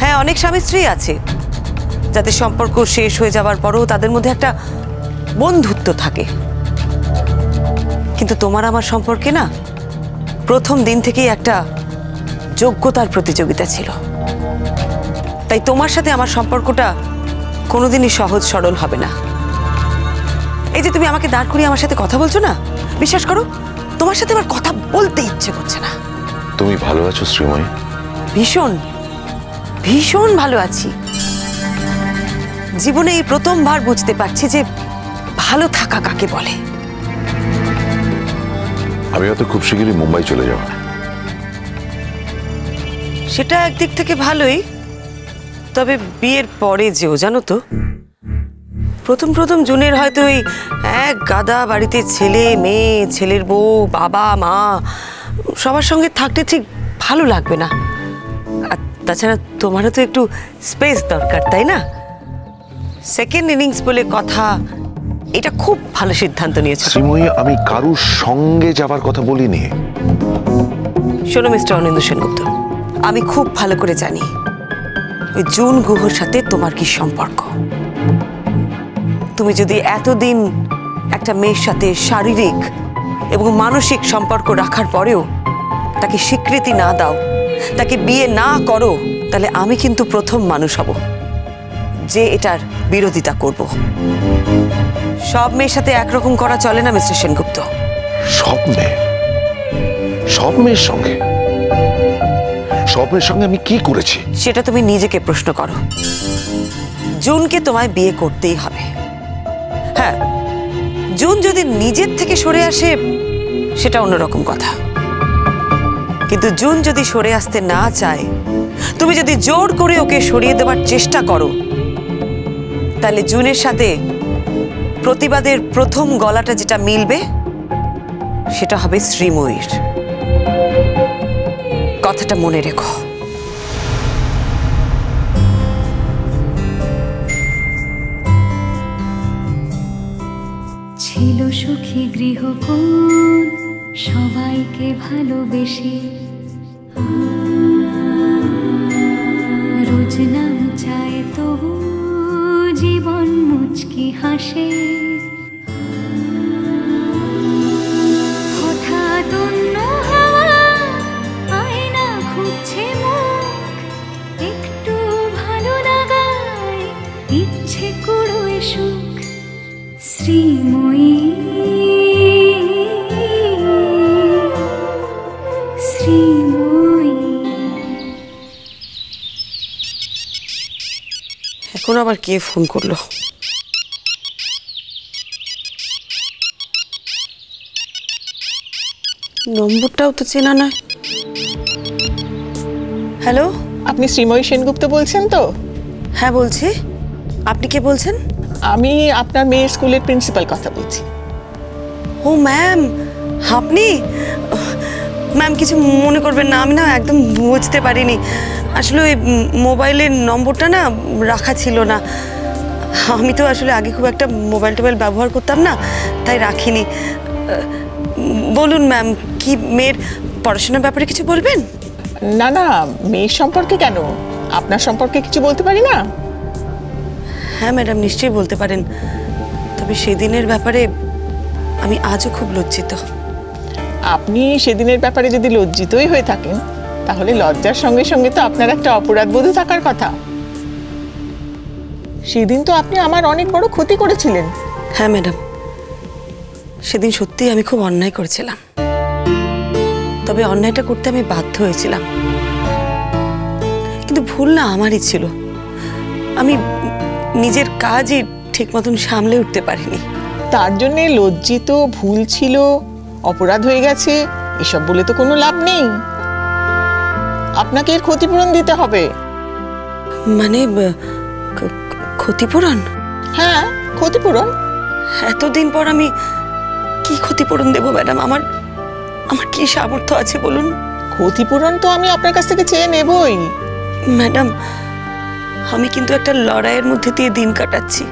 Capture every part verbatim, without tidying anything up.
হ্যাঁ, অনেক স্বামী স্ত্রী আছে যাদের সম্পর্ক শেষ হয়ে যাবার পরও তাদের মধ্যে একটা বন্ধুত্ব থাকে, কিন্তু তোমার আমার সম্পর্কে না প্রথম দিন থেকেই একটা যোগ্যতার প্রতিযোগিতা ছিল। তাই তোমার সাথে আমার সম্পর্কটা কোনোদিনই সহজ সরল হবে না। এই যে তুমি আমাকে দাঁড় করিয়ে আমার সাথে কথা বলছো না, বিশ্বাস করো তোমার সাথে আমার কথা বলতে ইচ্ছে করছে না। তুমি ভালো আছো শ্রীময়ী? ভীষণ ভীষণ ভালো আছি। জীবনে এই প্রথমবার বুঝতে পারছি যে ভালো থাকা কাকে বলে। আমি হয়তো খুব শীঘ্রই মুম্বাই চলে যাব। সেটা একদিক থেকে ভালোই, তবে বিয়ের পরে যেও, জানো তো প্রথম প্রথম জুনের হয়তো ওই এক গাদা বাড়িতে ছেলে মেয়ে, ছেলের বউ, বাবা মা সবার সঙ্গে থাকতে ঠিক ভালো লাগবে না। আর তাছাড়া তোমারও তো একটু স্পেস দরকার, তাই না? সেকেন্ড ইনিংস বলে কথা, এটা খুব ভালো সিদ্ধান্ত নিয়েছো শ্রীময়ী। আমি কারুর সঙ্গে যাবার কথা বলিনি। শোনো মিস্টার অনিন্দ্য সেনগুপ্ত, আমি খুব ভালো করে জানি ওই জুন গুহর সাথে তোমার কি সম্পর্ক। তুমি যদি এতদিন একটা মেয়ের সাথে শারীরিক এবং মানসিক সম্পর্ক রাখার পরেও তাকে স্বীকৃতি না দাও, তাকে বিয়ে না করো, তাহলে আমি কিন্তু প্রথম মানুষ হব যে এটার বিরোধিতা করব। সব মেয়ের সাথে একরকম করা চলে না মিস্টার সেনগুপ্ত। সব মেয়ে? সব মেয়ের সঙ্গে? সব মেয়ের সঙ্গে আমি কি করেছি সেটা তুমি নিজেকে প্রশ্ন করো। জুনকে তোমায় বিয়ে করতেই হবে। হ্যাঁ, জুন যদি নিজের থেকে সরে আসে সেটা অন্যরকম কথা, কিন্তু জুন যদি সরে আসতে না চায়, তুমি যদি জোর করে ওকে সরিয়ে দেওয়ার চেষ্টা করো, তাহলে জুনের সাথে প্রতিবাদের প্রথম গলাটা যেটা মিলবে সেটা হবে শ্রীময়ীর। কথাটা মনে রেখো। ছিল সুখী গৃহকোণ, সবাইকে ভালোবেসে রোজ নাম চায় তবু জীবন মুচকি হাসে। হঠাৎ অন্য হাওয়া আয়না খুঁজছে মুখ, একটু ভালো লাগায় ইচ্ছে কুড়োয় সুখ। শ্রীময়ী শ্রীময়ী। এখন আবার কে ফোন করলো? নম্বরটাও তো চেনা নয়। হ্যালো, আপনি শ্রীময়ী সেনগুপ্ত বলছেন তো? হ্যাঁ বলছি। আপনি কে বলছেন? আমি আপনার মেয়ের স্কুলের প্রিন্সিপাল কথা বলছি। ও ম্যাম, আপনি? ম্যাম কিছু মনে করবেন না, আমি না একদম বুঝতে পারিনি। আসলে ওই মোবাইলের নম্বরটা না রাখা ছিল না। আমি তো আসলে আগে খুব একটা মোবাইল টোবাইল ব্যবহার করতাম না, তাই রাখিনি। বলুন ম্যাম, কি মেয়ের পড়াশোনার ব্যাপারে কিছু বলবেন? না না, মেয়ের সম্পর্কে কেন, আপনার সম্পর্কে কিছু বলতে পারি না? হ্যাঁ ম্যাডাম, নিশ্চয়ই বলতে পারেন। তবে সেদিনের ব্যাপারে আমি আজও খুব লজ্জিত। আপনি সেদিনের ব্যাপারে যদি লজ্জিতই হয়ে থাকেন, তাহলে লজ্জার সঙ্গে সঙ্গে তো আপনার একটা অপরাধ বোধ থাকার কথা। সেদিন তো আপনি আমার অনেক বড় ক্ষতি করেছিলেন। হ্যাঁ ম্যাডাম, সেদিন সত্যিই আমি খুব অন্যায় করেছিলাম। তবে অন্যায়টা করতে আমি বাধ্য হয়েছিলাম, কিন্তু ভুল না আমারই ছিল। আমি নিজের কাজই ঠিক মতন সামলে উঠতে পারিনি। তার জন্যে লজ্জিত, ভুল ছিল, অপরাধ হয়ে গেছে এসব বলে তো কোনো লাভ নেই। আপনাকে এর ক্ষতিপূরণ দিতে হবে। মানে ক্ষতিপূরণ? হ্যাঁ, ক্ষতিপূরণ। এতদিন পর আমি কি ক্ষতিপূরণ দেব ম্যাডাম? আমার আমার কি সামর্থ্য আছে বলুন? ক্ষতিপূরণ তো আমি আপনার কাছ থেকে চেয়ে নেবই। ম্যাডাম, আমি কিন্তু একটা লড়াইয়ের মধ্যে দিয়ে দিন কাটাচ্ছি।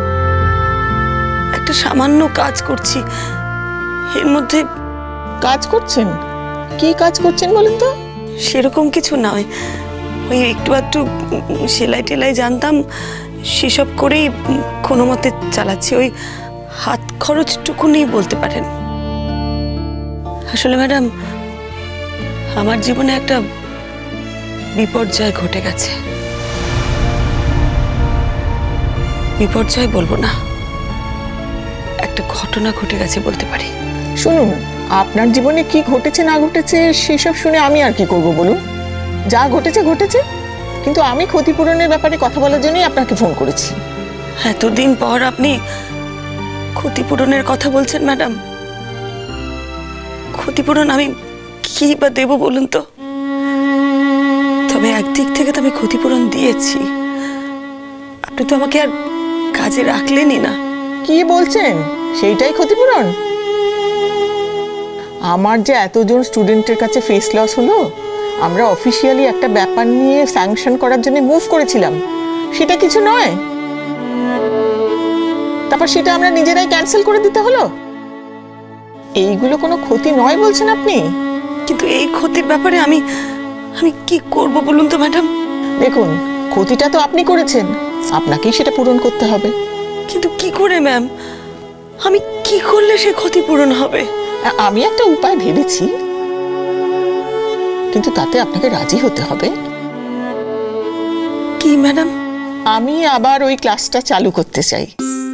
একটা সামান্য কাজ করছি, এর মধ্যে। কাজ করছেন? কি কাজ করছেন বলুন তো? সেরকম কিছু নয়, ওই একটু একটু সেলাই টেলাই জানতাম, সেসব করেই কোনো মতে চালাচ্ছি। ওই হাত খরচটুকুনি বলতে পারেন। আসলে ম্যাডাম, আমার জীবনে একটা বিপর্যয় ঘটে গেছে। বিপর্যয় বলবো না, একটা ঘটনা ঘটে গেছে বলতে পারি। শুনুন, আপনার জীবনে কি ঘটেছে না ঘটেছে সেসব শুনে আমি আর কি করব বলুন? যা ঘটেছে ঘটেছে, কিন্তু আমি ক্ষতিপূরণের ব্যাপারে কথা বলার জন্যই আপনাকে ফোন করেছি। এতদিন পর আপনি ক্ষতিপূরণের কথা বলছেন ম্যাডাম। ক্ষতিপূরণ আমি কি বা দেব বলুন তো? তবে একদিক থেকে তো আমি ক্ষতিপূরণ দিয়েছি। আপনি তো আমাকে আর কাজে রাখলেনই না। কি বলছেন? সেইটাই ক্ষতিপূরণ? আমার যে এতজন স্টুডেন্টের কাছে ফেস লস হলো, আমরা অফিসিয়ালি একটা ব্যাপার নিয়ে স্যাংশন করার জন্য মুভ করেছিলাম, সেটা কিছু নয়? তারপর সেটা আমরা নিজেরাই ক্যান্সেল করে দিতে হলো। এইগুলো কোনো ক্ষতি নয় বলছেন আপনি? কিন্তু এই ক্ষতির ব্যাপারে আমি আমি কি করব বলুন তো ম্যাডাম? দেখুন, ক্ষতিটা তো আপনি করেছেন, আপনাকেই সেটা পূরণ করতে হবে। কিন্তু কি করে ম্যাম? আমি কি করলে সে ক্ষতিপূরণ হবে? আ- আমি একটা উপায় ভেবেছি, কিন্তু তাতে আপনাকে রাজি হতে হবে। কি ম্যাডাম? আমি আবার ওই ক্লাসটা চালু করতে চাই।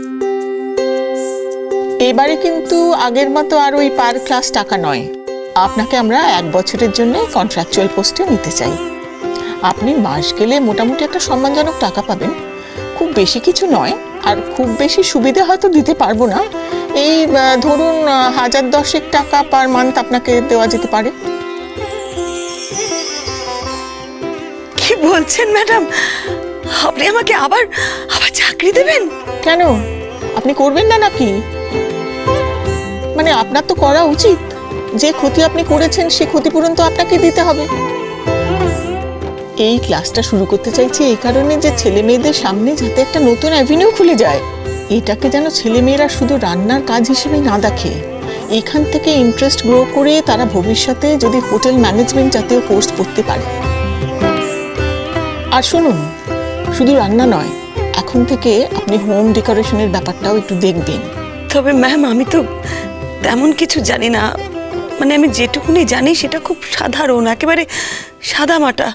এবারে কিন্তু আগের মতো আর ওই পার ক্লাস টাকা নয়, আপনাকে আমরা এক বছরের জন্য কন্ট্রাকচুয়াল পোস্টে নিতে চাই। আপনি মাস গেলে মোটামুটি একটা সম্মানজনক টাকা পাবেন, খুব বেশি কিছু নয়, আর খুব বেশি সুবিধা হয়তো দিতে পারবো না। এই আহ, ধরুন আহ, হাজার দশেক টাকা পার মান্থ আপনাকে দেওয়া যেতে পারে। কি বলছেন ম্যাডাম? আপনি আমাকে আবার আবার চাকরি দেবেন? কেন, আপনি করবেন না নাকি? মানে আপনার তো করা উচিত। যে ক্ষতি আপনি করেছেন সে ক্ষতিপূরণ তো আপনাকে দিতে হবে। এই ক্লাসটা শুরু করতে চাইছি এই কারণে যে ছেলে মেয়েদের সামনে যাতে একটা নতুন অ্যাভিনিউ খুলে যায়। এটাকে যেন ছেলে মেয়েরা শুধু রান্নার কাজ হিসেবে না দেখে, এখান থেকে ইন্টারেস্ট গ্রো করে তারা ভবিষ্যতে যদি হোটেল ম্যানেজমেন্ট জাতীয় কোর্স পড়তে পারে। আর শুনুন, শুধু রান্না নয়, এখন থেকে আপনি হোম ডেকোরেশনের ব্যাপারটাও একটু দেখবেন। তবে ম্যাম, আমি তো তেমন কিছু জানি না। মানে আমি যেটুকুনি জানি সেটা খুব সাধারণ, একেবারে সাদা মাটা।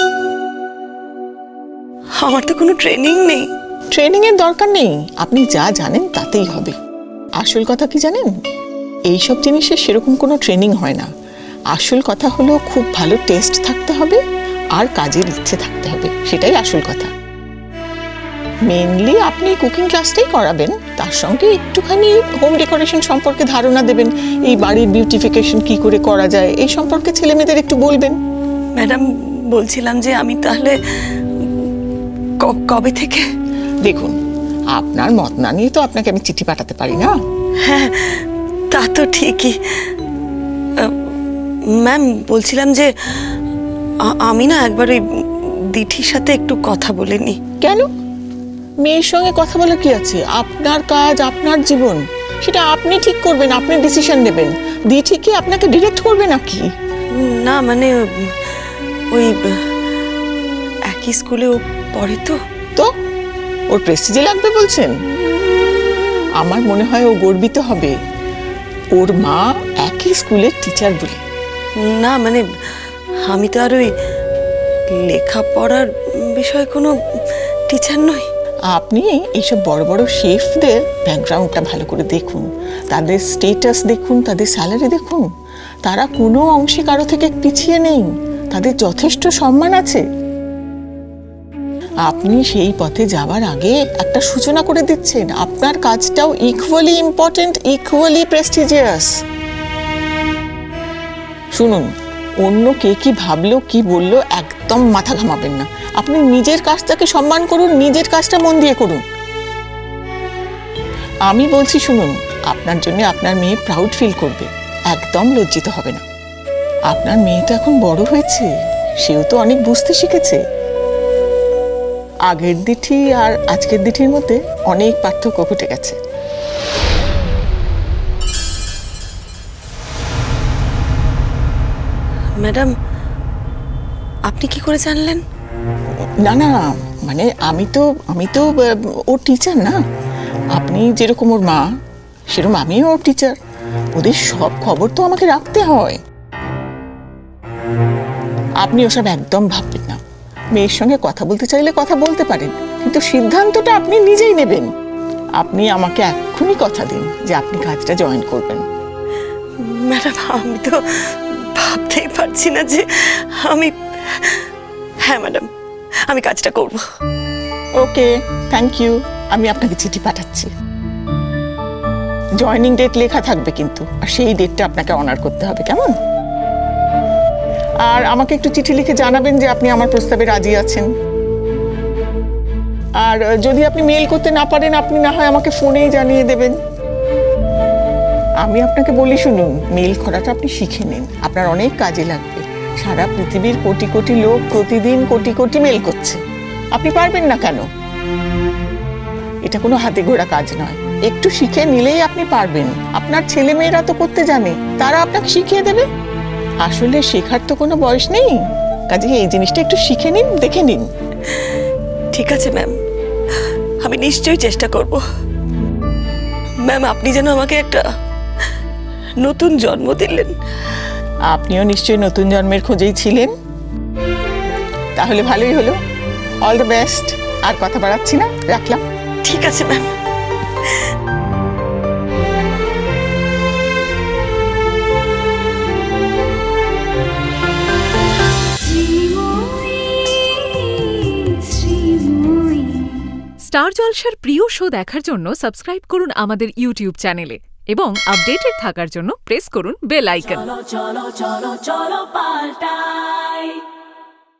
আমার তো কোনো ট্রেনিং নেই। ট্রেনিং এর দরকার নেই, আপনি যা জানেন তাতেই হবে। আসল কথা কি জানেন, এইসব জিনিসের সেরকম কোনো ট্রেনিং হয় না। আসল কথা হলো খুব ভালো টেস্ট থাকতে হবে আর কাজের ইচ্ছে থাকতে হবে, সেটাই আসল কথা। মেইনলি আপনি কুকিং ক্লাসটাই করাবেন, তার সঙ্গে একটুখানি হোম ডেকোরেশন সম্পর্কে ধারণা দেবেন। এই বাড়ির বিউটিফিকেশন কি করে করা যায় এই সম্পর্কে ছেলে মেয়েদের একটু বলবেন। ম্যাডাম, বলছিলাম যে আমি তাহলে ক- কবে থেকে? দেখুন, আপনার মত না নিয়ে তো আপনাকে আমি চিঠি পাঠাতে পারি না। হ্যাঁ, তা তো ঠিকই। আহ, ম্যাম, বলছিলাম যে আ- আমি না একবার ওই দিঠির সাথে একটু কথা বলে নি। কেন? মেয়ের সঙ্গে কথা বলে কি আছে? আপনার কাজ, আপনার জীবন, সেটা আপনি ঠিক করবেন, আপনি ডিসিশন নেবেন। দি ঠিকই আপনাকে ডিরেক্ট করবে নাকি? না মানে ওই একই স্কুলে ও পড়ে তো। তো ওর প্রেস্টিজে লাগবে বলছেন? আমার মনে হয় ও গর্বিত হবে, ওর মা একই স্কুলের টিচার বলে। না মানে আমি তো আর ওই লেখাপড়ার বিষয়ে কোনো টিচার নই। আপনি এইসব বড় বড় শেফদের ব্যাকগ্রাউন্ডটা ভালো করে দেখুন, তাদের স্টেটাস দেখুন, তাদের স্যালারি দেখুন। তারা কোনো অংশে কারো থেকে পিছিয়ে নেই, তাদের যথেষ্ট সম্মান আছে। আপনি সেই পথে যাওয়ার আগে একটা সূচনা করে দিচ্ছেন। আপনার কাজটাও ইকুয়ালি ইম্পর্টেন্ট, ইকুয়ালি প্রেস্টিজিয়াস। শুনুন, অন্য কে কি ভাবলো কি বললো একদম মাথা ঘামাবেন না। আপনি নিজের কাজটাকে সম্মান করুন, নিজের কাজটা মন দিয়ে করুন। আমি বলছি শুনুন, আপনার জন্য আপনার মেয়ে প্রাউড ফিল করবে, একদম লজ্জিত হবে না। আপনার মেয়েটা এখন বড় হয়েছে, সেও তো অনেক বুঝতে শিখেছে। আগের দিঠি আর আজকের দিঠির মধ্যে অনেক পার্থক্য ঘটে গেছে। ম্যাডাম, আপনি কি করে জানলেন? না না, মানে আমি তো আমি তো আহ, ওর টিচার না। আপনি যেরকম ওর মা, সেরকম আমিও ওর টিচার। ওদের সব খবর তো আমাকে রাখতে হয়। আপনি ওসব একদম ভাববেন না। মেয়ের সঙ্গে কথা বলতে চাইলে কথা বলতে পারেন, কিন্তু সিদ্ধান্তটা আপনি নিজেই নেবেন। আপনি আমাকে এক্ষুনি কথা দিন যে আপনি কাজটা জয়েন করবেন। ম্যাডাম, আমি তো ভাবতেই পারছি না যে আমি, হ্যাঁ ম্যাডাম, আমি কাজটা করব। Okay, thank you. আমি আপনাকে চিঠি পাঠাচ্ছি। জয়েনিং ডেট লেখা থাকবে কিন্তু, আর সেই ডেটটা আপনাকে অনার করতে হবে, কেমন? আর আমাকে একটু চিঠি লিখে জানাবেন যে আপনি আমার প্রস্তাবে রাজি আছেন। আর যদি আপনি মেল করতে না পারেন, আপনি না হয় আমাকে ফোনেই জানিয়ে দেবেন। আমি আপনাকে বলি, শুনুন, মেল করাটা আপনি শিখে নিন, আপনার অনেক কাজে লাগবে। সারা পৃথিবীর কোটি কোটি লোক প্রতিদিন কোটি কোটি মেল করছে, আপনি পারবেন না কেন? এটা কোনো হাতে গড়া কাজ নয়, একটু শিখে নিলেই আপনি পারবেন। আপনার ছেলে মেয়েরা তো করতে জানে, তারা আপনাকে শিখিয়ে দেবে। আসলে শেখার তো কোনো বয়স নেই, কাজে এই জিনিসটা একটু শিখে নিন, দেখে নিন। ঠিক আছে ম্যাম, আমি নিশ্চয়ই চেষ্টা করব। ম্যাম, আপনি যেন আমাকে একটা নতুন জন্ম দিলেন। আপনিও নিশ্চয়ই নতুন জন্মের খোঁজেই ছিলেন। তাহলে ভালোই হলো। All the best. আর কথা বাড়াচ্ছি না, রাখলাম। ঠিক আছে ম্যাম। স্টার জলসার প্রিয় শো দেখার জন্য সাবস্ক্রাইব করুন আমাদের ইউটিউব চ্যানেলে এবং আপডেটেড থাকার জন্য প্রেস করুন বেল আইকন। চলো চলো চলো চলো পাল্টাই।